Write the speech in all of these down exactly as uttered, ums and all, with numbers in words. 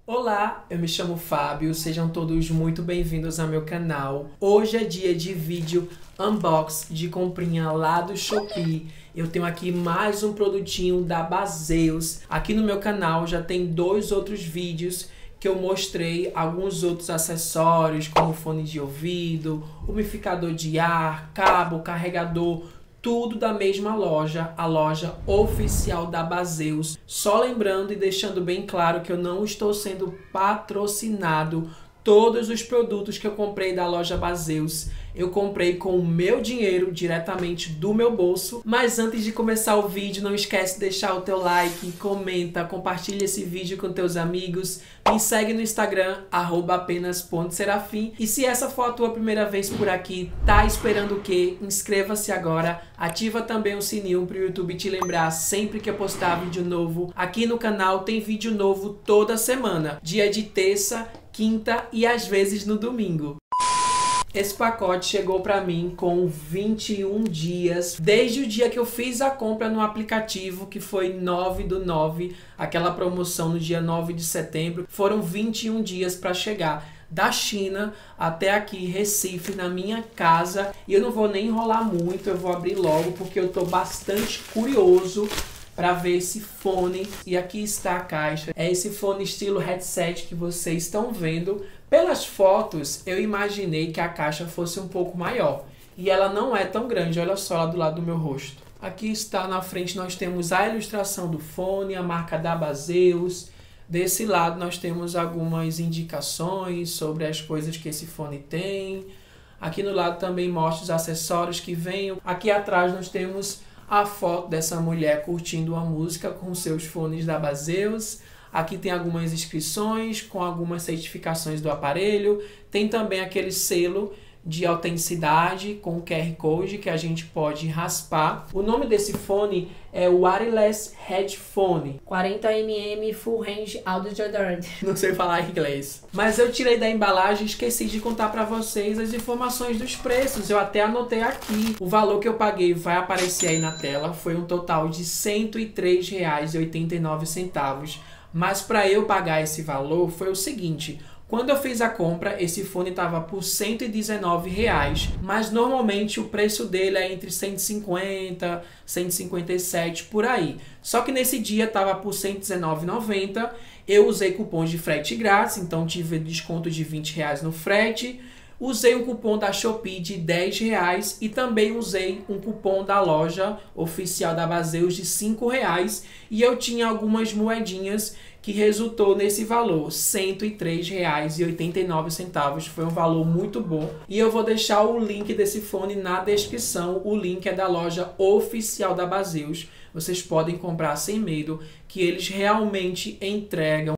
Olá, eu me chamo Fábio, sejam todos muito bem-vindos ao meu canal. Hoje é dia de vídeo unbox de comprinha lá do Shopee. Eu tenho aqui mais um produtinho da Baseus. Aqui no meu canal já tem dois outros vídeos que eu mostrei alguns outros acessórios, como fone de ouvido, umidificador de ar, cabo, carregador, tudo da mesma loja, a loja oficial da Baseus. Só lembrando e deixando bem claro que eu não estou sendo patrocinado. Todos os produtos que eu comprei da loja Baseus, eu comprei com o meu dinheiro, diretamente do meu bolso. Mas antes de começar o vídeo, não esquece de deixar o teu like, comenta, compartilha esse vídeo com teus amigos. Me segue no Instagram, arroba apenas ponto serafim. E se essa for a tua primeira vez por aqui, tá esperando o quê? Inscreva-se agora, ativa também o sininho para o YouTube te lembrar sempre que eu postar vídeo novo. Aqui no canal tem vídeo novo toda semana, dia de terça, quinta e às vezes no domingo. Esse pacote chegou para mim com vinte e um dias, desde o dia que eu fiz a compra no aplicativo, que foi nove do nove, aquela promoção no dia nove de setembro, foram vinte e um dias para chegar da China até aqui, Recife, na minha casa. E eu não vou nem enrolar muito, eu vou abrir logo, porque eu tô bastante curioso para ver esse fone. E aqui está a caixa. É esse fone estilo headset que vocês estão vendo. Pelas fotos, eu imaginei que a caixa fosse um pouco maior. E ela não é tão grande, olha só lá do lado do meu rosto. Aqui está na frente, nós temos a ilustração do fone, a marca da Baseus. Desse lado nós temos algumas indicações sobre as coisas que esse fone tem. Aqui no lado também mostra os acessórios que vêm. Aqui atrás nós temos a foto dessa mulher curtindo uma música com seus fones da Baseus. Aqui tem algumas inscrições com algumas certificações do aparelho. Tem também aquele selo de autenticidade com Q R Code que a gente pode raspar. O nome desse fone é Wireless Headphone. quarenta milímetros Full Range Audio Deodorant. Não sei falar inglês. Mas eu tirei da embalagem e esqueci de contar para vocês as informações dos preços. Eu até anotei aqui. O valor que eu paguei vai aparecer aí na tela. Foi um total de cento e três reais e oitenta e nove centavos. Mas para eu pagar esse valor foi o seguinte: quando eu fiz a compra, esse fone estava por cento e dezenove reais, mas normalmente o preço dele é entre cento e cinquenta, cento e cinquenta e sete, por aí. Só que nesse dia estava por cento e dezenove reais e noventa centavos. Eu usei cupons de frete grátis, então tive desconto de vinte reais no frete. Usei um cupom da Shopee de dez reais e também usei um cupom da loja oficial da Baseus de cinco reais. E eu tinha algumas moedinhas que resultou nesse valor, cento e três reais e oitenta e nove centavos. Foi um valor muito bom. E eu vou deixar o link desse fone na descrição. O link é da loja oficial da Baseus. Vocês podem comprar sem medo, que eles realmente entregam.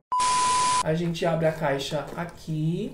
A gente abre a caixa aqui.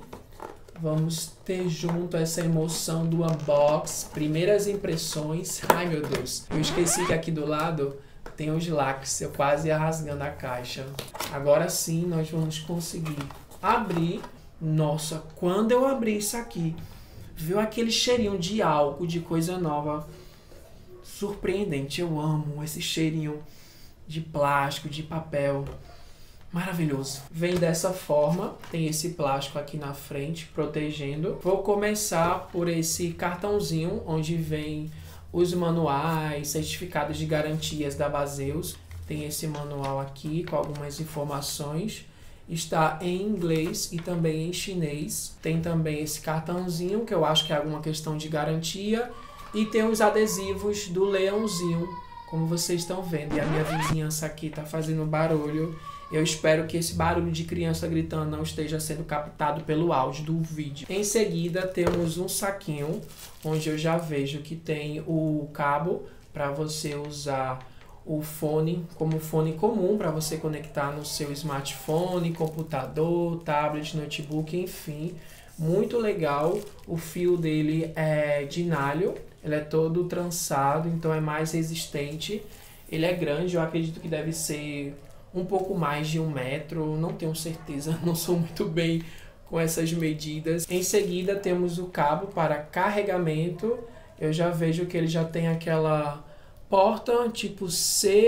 Vamos ter junto essa emoção do unbox, primeiras impressões. Ai meu Deus, eu esqueci que aqui do lado tem os lacres, eu quase ia rasgando a caixa. Agora sim nós vamos conseguir abrir. Nossa, quando eu abri isso aqui, viu aquele cheirinho de álcool, de coisa nova. Surpreendente, eu amo esse cheirinho de plástico, de papel. Maravilhoso. Vem dessa forma, tem esse plástico aqui na frente, protegendo. Vou começar por esse cartãozinho, onde vem os manuais, certificados de garantias da Baseus. Tem esse manual aqui, com algumas informações. Está em inglês e também em chinês. Tem também esse cartãozinho, que eu acho que é alguma questão de garantia. E tem os adesivos do leãozinho, como vocês estão vendo. E a minha vizinhança aqui tá fazendo barulho. Eu espero que esse barulho de criança gritando não esteja sendo captado pelo áudio do vídeo. Em seguida, temos um saquinho, onde eu já vejo que tem o cabo para você usar o fone como fone comum, para você conectar no seu smartphone, computador, tablet, notebook, enfim. Muito legal. O fio dele é de nylon, ele é todo trançado, então é mais resistente. Ele é grande, eu acredito que deve ser um pouco mais de um metro, não tenho certeza, não sou muito bem com essas medidas. Em seguida temos o cabo para carregamento. Eu já vejo que ele já tem aquela porta tipo C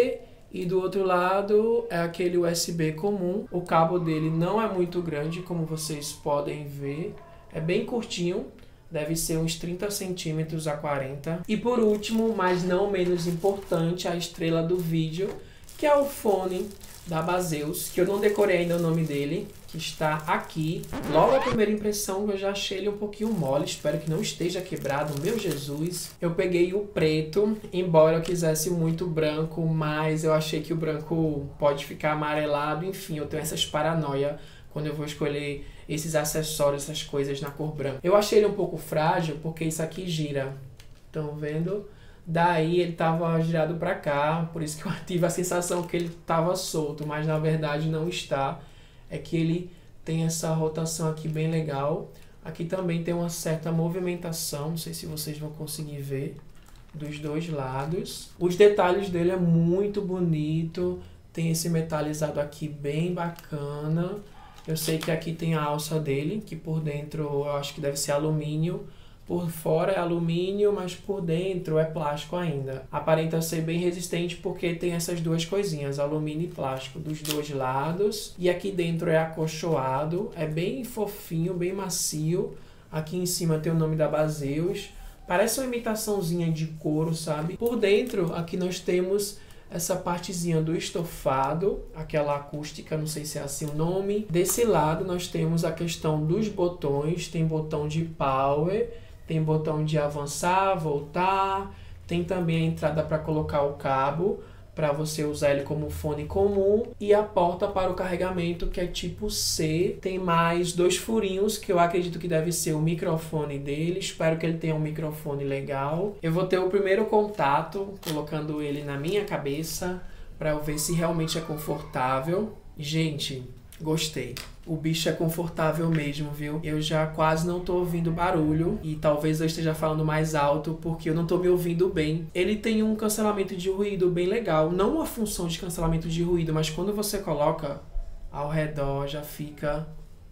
E do outro lado é aquele U S B comum. O cabo dele não é muito grande, como vocês podem ver. É bem curtinho, deve ser uns trinta centímetros a quarenta. E por último, mas não menos importante, a estrela do vídeo, que é o fone da Baseus, que eu não decorei ainda o nome dele, que está aqui. Logo a primeira impressão eu já achei ele um pouquinho mole, espero que não esteja quebrado, meu Jesus. Eu peguei o preto, embora eu quisesse muito branco, mas eu achei que o branco pode ficar amarelado, enfim, eu tenho essas paranoia quando eu vou escolher esses acessórios, essas coisas na cor branca. Eu achei ele um pouco frágil, porque isso aqui gira, estão vendo? Daí ele tava girado para cá, por isso que eu tive a sensação que ele tava solto, mas na verdade não está. É que ele tem essa rotação aqui bem legal. Aqui também tem uma certa movimentação, não sei se vocês vão conseguir ver, dos dois lados. Os detalhes dele é muito bonito, tem esse metalizado aqui bem bacana. Eu sei que aqui tem a alça dele, que por dentro eu acho que deve ser alumínio. Por fora é alumínio, mas por dentro é plástico ainda. Aparenta ser bem resistente porque tem essas duas coisinhas, alumínio e plástico, dos dois lados. E aqui dentro é acolchoado, é bem fofinho, bem macio. Aqui em cima tem o nome da Baseus. Parece uma imitaçãozinha de couro, sabe? Por dentro, aqui nós temos essa partezinha do estofado, aquela acústica, não sei se é assim o nome. Desse lado nós temos a questão dos botões, tem botão de power, tem botão de avançar, voltar, tem também a entrada para colocar o cabo, para você usar ele como fone comum, e a porta para o carregamento, que é tipo C. Tem mais dois furinhos, que eu acredito que deve ser o microfone dele, espero que ele tenha um microfone legal. Eu vou ter o primeiro contato, colocando ele na minha cabeça, para eu ver se realmente é confortável. Gente, gostei. O bicho é confortável mesmo, viu? Eu já quase não tô ouvindo barulho e talvez eu esteja falando mais alto porque eu não tô me ouvindo bem. Ele tem um cancelamento de ruído bem legal. Não uma função de cancelamento de ruído, mas quando você coloca ao redor já fica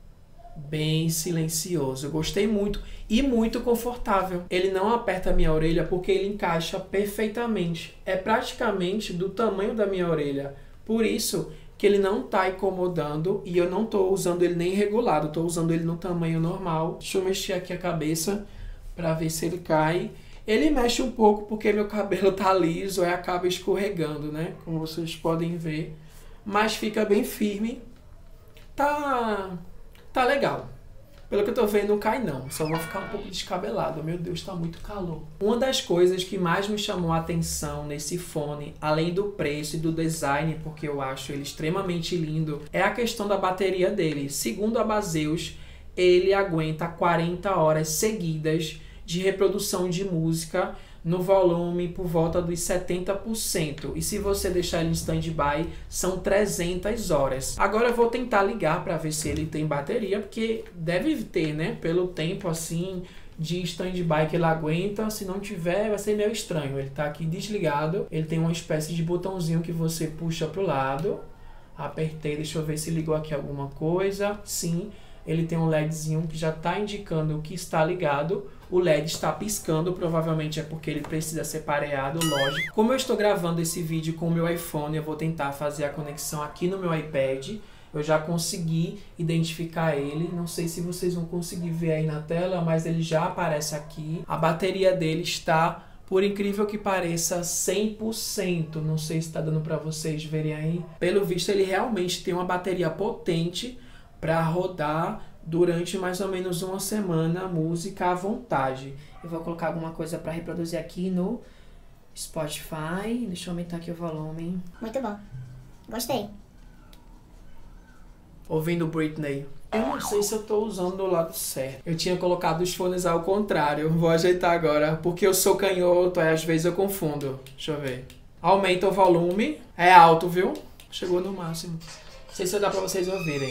bem silencioso. Eu gostei muito e muito confortável. Ele não aperta a minha orelha porque ele encaixa perfeitamente. É praticamente do tamanho da minha orelha. Por isso que ele não tá incomodando e eu não tô usando ele nem regulado, tô usando ele no tamanho normal. Deixa eu mexer aqui a cabeça para ver se ele cai. Ele mexe um pouco porque meu cabelo tá liso e acaba escorregando, né? Como vocês podem ver. Mas fica bem firme. Tá, tá legal. Pelo que eu tô vendo, não cai não. Só vou ficar um pouco descabelado. Meu Deus, tá muito calor. Uma das coisas que mais me chamou a atenção nesse fone, além do preço e do design, porque eu acho ele extremamente lindo, é a questão da bateria dele. Segundo a Baseus, ele aguenta quarenta horas seguidas de reprodução de música no volume por volta dos setenta por cento. E se você deixar ele em stand-by, são trezentas horas. Agora eu vou tentar ligar para ver se ele tem bateria, porque deve ter, né? Pelo tempo assim de stand-by que ele aguenta. Se não tiver, vai ser meio estranho. Ele tá aqui desligado. Ele tem uma espécie de botãozinho que você puxa pro lado. Apertei, deixa eu ver se ligou aqui alguma coisa. Sim, ele tem um LEDzinho que já está indicando que está ligado. O L E D está piscando, provavelmente é porque ele precisa ser pareado, lógico. Como eu estou gravando esse vídeo com o meu iPhone, eu vou tentar fazer a conexão aqui no meu iPad. Eu já consegui identificar ele, não sei se vocês vão conseguir ver aí na tela, mas ele já aparece aqui. A bateria dele está, por incrível que pareça, cem por cento. Não sei se está dando para vocês verem aí. Pelo visto, ele realmente tem uma bateria potente para rodar durante mais ou menos uma semana a música à vontade. Eu vou colocar alguma coisa para reproduzir aqui no Spotify. Deixa eu aumentar aqui o volume. Muito bom. Gostei. Ouvindo Britney. Eu não sei se eu tô usando do lado certo. Eu tinha colocado os fones ao contrário. Vou ajeitar agora, porque eu sou canhoto, aí às vezes eu confundo. Deixa eu ver. Aumenta o volume. É alto, viu? Chegou no máximo. Não sei se dá pra vocês ouvirem.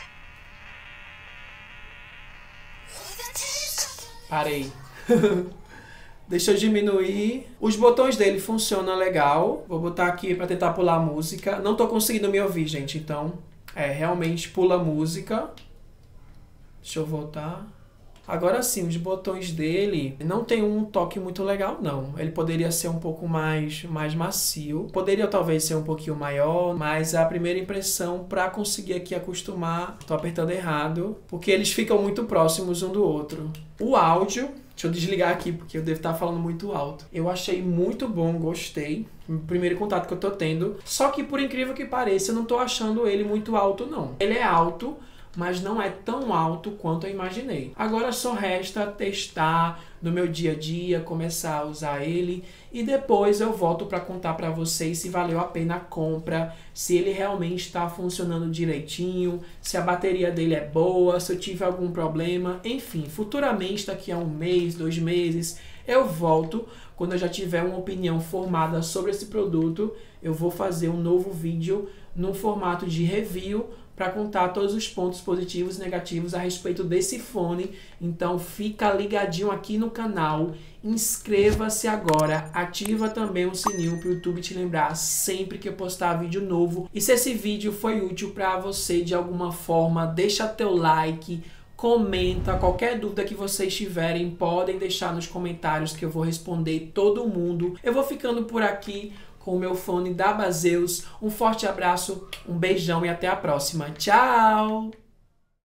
Parei. Deixa eu diminuir. Os botões dele funcionam legal. Vou botar aqui pra tentar pular a música. Não tô conseguindo me ouvir, gente. Então, é, realmente pula a música. Deixa eu voltar. Agora sim, os botões dele não tem um toque muito legal, não. Ele poderia ser um pouco mais, mais macio. Poderia talvez ser um pouquinho maior, mas a primeira impressão, para conseguir aqui acostumar, tô apertando errado, porque eles ficam muito próximos um do outro. O áudio, deixa eu desligar aqui, porque eu devo estar falando muito alto. Eu achei muito bom, gostei. O primeiro contato que eu tô tendo. Só que, por incrível que pareça, eu não tô achando ele muito alto, não. Ele é alto, mas não é tão alto quanto eu imaginei. Agora só resta testar no meu dia a dia, começar a usar ele e depois eu volto para contar para vocês se valeu a pena a compra, se ele realmente está funcionando direitinho, se a bateria dele é boa, se eu tive algum problema, enfim, futuramente, daqui a um mês, dois meses, eu volto. Quando eu já tiver uma opinião formada sobre esse produto, eu vou fazer um novo vídeo no formato de review para contar todos os pontos positivos e negativos a respeito desse fone. Então fica ligadinho aqui no canal, inscreva-se agora, ativa também o sininho para o YouTube te lembrar sempre que eu postar vídeo novo. E se esse vídeo foi útil para você de alguma forma, deixa teu like, comenta, qualquer dúvida que vocês tiverem, podem deixar nos comentários que eu vou responder todo mundo. Eu vou ficando por aqui com o meu fone da Baseus. Um forte abraço, um beijão e até a próxima. Tchau!